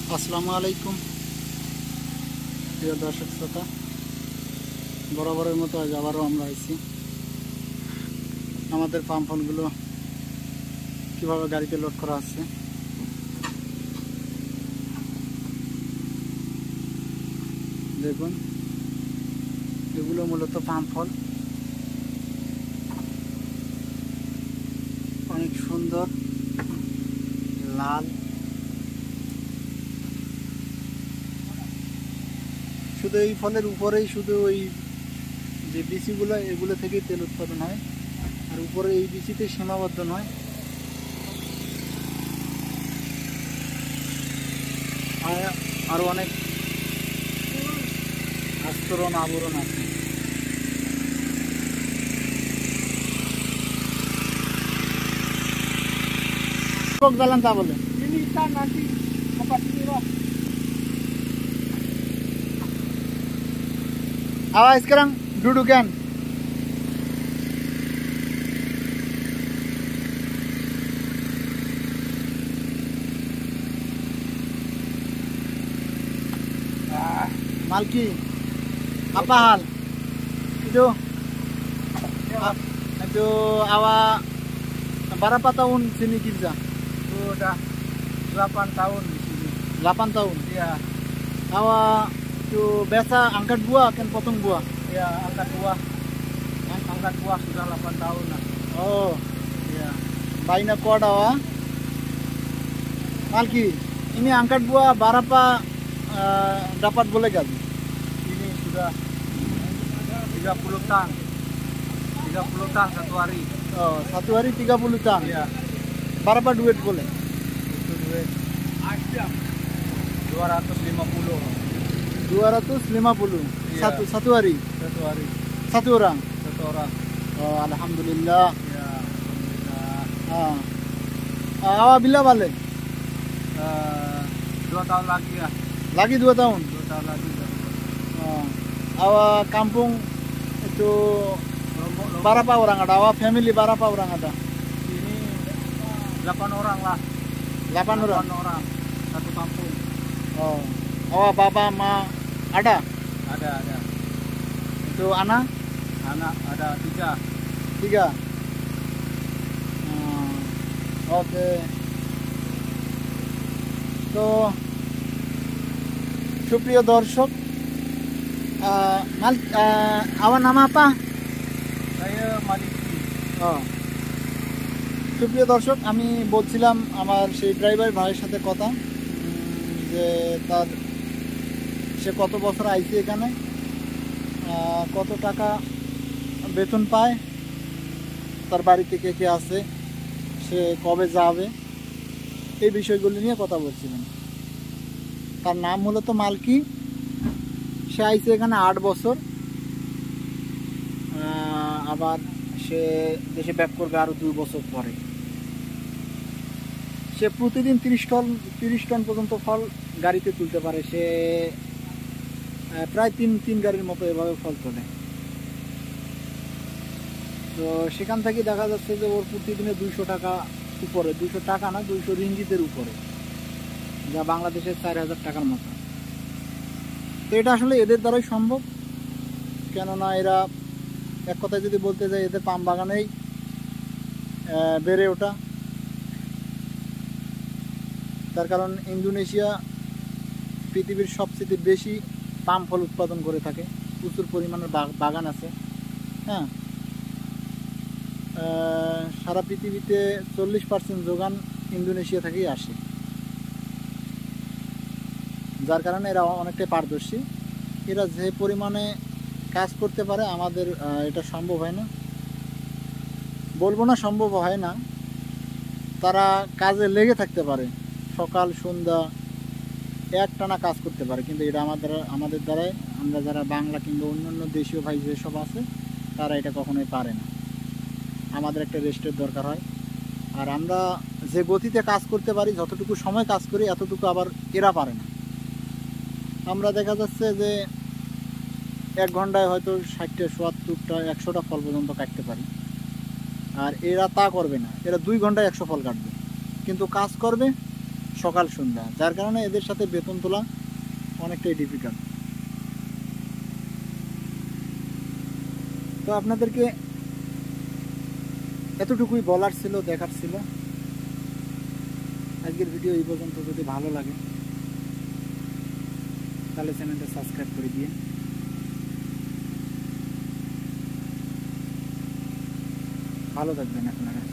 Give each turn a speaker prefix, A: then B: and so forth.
A: আসসালামু আলাইকুম প্রিয় দর্শক শ্রোতা, বরাবরের মতো আজ আবারও আমরা আছি আমাদের পাম ফলগুলো কীভাবে গাড়িতে লোড করা হচ্ছে। দেখুন, এগুলো মূলত পাম ফল, অনেক সুন্দর লাল। শুধু এই ফলের উপরেই শুধু ওই যে বিচিগুলো, এগুলো থেকেই তেল উৎপাদন হয়, আর উপরে এই বিচিতে সীমাবদ্ধ নয়, আরও অনেক আস্তরণ আবরণ আছে। kok jalan tak boleh?
B: Ini ikan nanti lepas ini roh.
A: Awas sekarang dudukan. Malki, apa hal? Itu awak berapa tahun sini kerja?
B: Sudah 8 tahun di sini.
A: 8 tahun?
B: Iya.
A: Awak itu biasa angkat buah kan, potong buah?
B: Iya, angkat buah. Angkat buah sudah 8 tahun lah.
A: Oh,
B: Iya.
A: baina kuat awak. Malki, ini angkat buah berapa dapat boleh gaji?
B: Ini sudah 30 tan. 30 tan satu hari.
A: Oh, satu hari 30 tan.
B: Iya.
A: Berapa duit boleh?
B: Itu duit 250.
A: 250
B: Iya.
A: satu hari,
B: Satu hari.
A: satu orang.
B: Satu orang.
A: Oh, alhamdulillah.
B: Iya, alhamdulillah.
A: Awak bila balik?
B: 2 tahun lagi ya.
A: Lagi 2 tahun.
B: 2 tahun lagi.
A: Awak kampung itu berapa orang ada? Awak family berapa orang ada?
B: Ini 8 orang lah.
A: 8 orang.
B: 8 orang. Satu kampung.
A: Oh, awak bapa ma ada?
B: Ada.
A: Itu anak?
B: Anak ada 3.
A: 3. Oke. তো সুপ্রিয় দর্শক, আমার নাম আপা?
B: Saya Maliki.
A: সুপ্রিয় দর্শক, আমি বলছিলাম আমার সেই ড্রাইভার ভাইয়ের সাথে কথা, যে সে কত বছর আইছে এখানে, কত টাকা বেতন পায়, তার বাড়িতে কে কে আছে, সে কবে যাবে, এই বিষয়গুলি নিয়ে কথা বলছিলাম। তার নাম হলো তো মালকি। সে আইছে এখানে 8 বছর, আবার সে দেশে ব্যাক করবে আরও 2 বছর পরে। সে প্রতিদিন 30 টন পর্যন্ত ফল গাড়িতে তুলতে পারে। সে প্রায় 3 গাড়ির মতো এভাবে ফল তোলে। তো সেখান থেকে দেখা যাচ্ছে যে ওর প্রতিদিনে 200 টাকা উপরে, 200 টাকা না, 200 রিঙ্গিতের উপরে, যা বাংলাদেশের 4000 টাকার মতো। তো এটা আসলে এদের দ্বারাই সম্ভব, কেননা এরা এক কথায় যদি বলতে যায়, এদের পাম বাগানেই বেড়ে ওঠা। তার কারণ ইন্দোনেশিয়া পৃথিবীর সবচেয়ে বেশি পাম ফল উৎপাদন করে থাকে, প্রচুর পরিমাণের বাগান আছে। হ্যাঁ, সারা পৃথিবীতে 40% যোগান ইন্দোনেশিয়া থেকেই আসে, যার কারণে এরা অনেকটাই পারদর্শী। এরা যে পরিমাণে কাজ করতে পারে, আমাদের এটা সম্ভব হয় না। বলবো না সম্ভব হয় না, তারা কাজে লেগে থাকতে পারে, সকাল সন্ধ্যা একটানা কাজ করতে পারে, কিন্তু এটা আমাদের দ্বারাই, আমরা যারা বাংলা কিংবা অন্যান্য দেশীয় ভাই যেসব আছে, তারা এটা কখনোই পারে না। আমাদের একটা রেস্টের দরকার হয়। আর আমরা যে গতিতে কাজ করতে পারি, যতটুকু সময় কাজ করি, এতটুকু আবার এরা পারে না। আমরা দেখা যাচ্ছে যে 1 ঘন্টায় হয়তো 60টা 70টা 100টা ফল পর্যন্ত কাটতে পারি, আর এরা তা করবে না। এরা 2 ঘন্টায় 100 ফল কাটবে, কিন্তু কাজ করবে সকাল সন্ধ্যা, যার কারণে এদের সাথে বেতন তোলা অনেকটাই ডিফিকাল্ট। তো আপনাদেরকে এতটুকুই বলার ছিল, দেখার ছিল। আজকের ভিডিও এই পর্যন্ত। যদি ভালো লাগে তাহলে চ্যানেলটা সাবস্ক্রাইব করে দিয়ে ভালো থাকবেন আপনারা।